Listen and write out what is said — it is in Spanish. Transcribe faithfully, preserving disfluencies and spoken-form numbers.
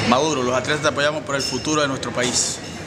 Maduro, los atletas te apoyamos por el futuro de nuestro país.